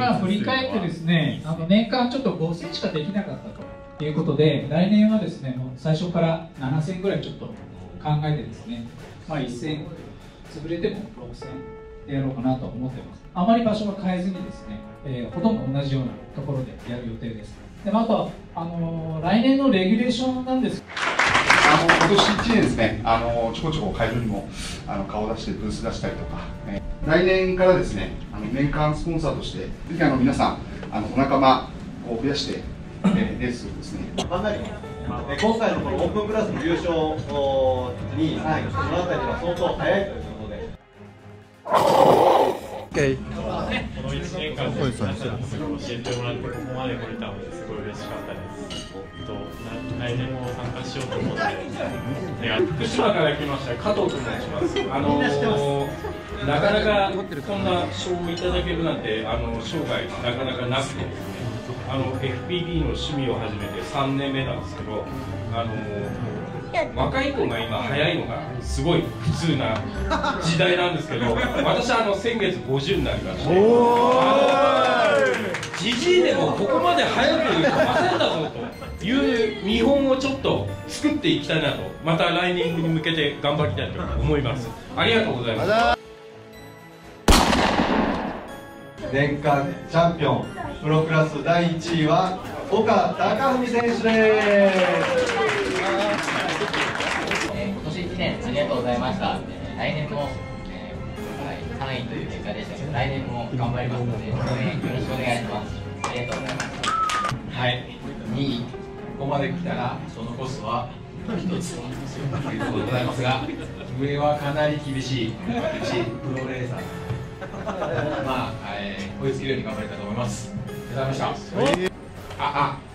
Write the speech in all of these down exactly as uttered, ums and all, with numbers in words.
まあ振り返ってですね、あの年間ちょっとご戦しかできなかったということで、来年はですね、もう最初からなな戦ぐらいちょっと考えてですね、まあいち戦潰れてもろく戦でやろうかなと思ってます。あまり場所は変えずにですね、えー、ほとんど同じようなところでやる予定です。で、まあ、あとはあのー、来年のレギュレーションなんです。 あの今年いちねんですね、あのちょこちょこ会場にもあの顔出してブース出したりとか、えー、来年からですね、あの年間スポンサーとしてぜひあの皆さんあのお仲間を増やして、えー、レースをですね。 かなり今回のこのオープンクラスの優勝に、はい、そのあたりは相当早いということで。 Okay. このいちねんかんで皆さんにすごい教えてもらってここまで来れたのですごい嬉しかったです。と来年も参加しようと思って、福島から来ました加藤と申します。あのー、なかなかこんな賞をいただけるなんてあの生涯なかなかなくてですね、あの エフピービー の趣味を始めてさんねんめなんですけど、あのー若い子が今早いのがすごい普通な時代なんですけど、私はあの先月ごじゅうになりまして、じじいでもここまで早く飛ばせんだぞという見本をちょっと作っていきたいなと、また来年に向けて頑張りたいと思います。ありがとうございます。 年間チャンピオンプロクラスだいいちいは岡貴文選手です。 今年いちねんありがとうございました。来年も、えー、さんいという結果でしたけど、来年も頑張りますので、応援よろしくお願いします。ありがとうございます。 はい、にい、ここまで来たらそのコスはひとつということでございますが、上はかなり厳しい、厳しいプロレーサー、まあ、えー、追いつけるように頑張りたいと思います。ありがとうございました。ああ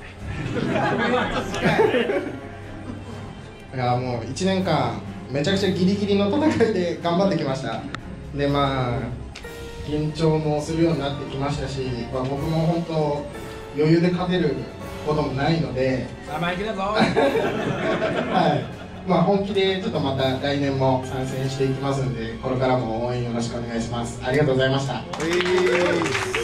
いやもういちねんかんめちゃくちゃギリギリの戦いで頑張ってきました。でまあ緊張もするようになってきましたし、まあ、僕も本当余裕で勝てることもないので、 生意気だぞはいまあ、本気でちょっとまた来年も参戦していきますので、これからも応援よろしくお願いします。ありがとうございました。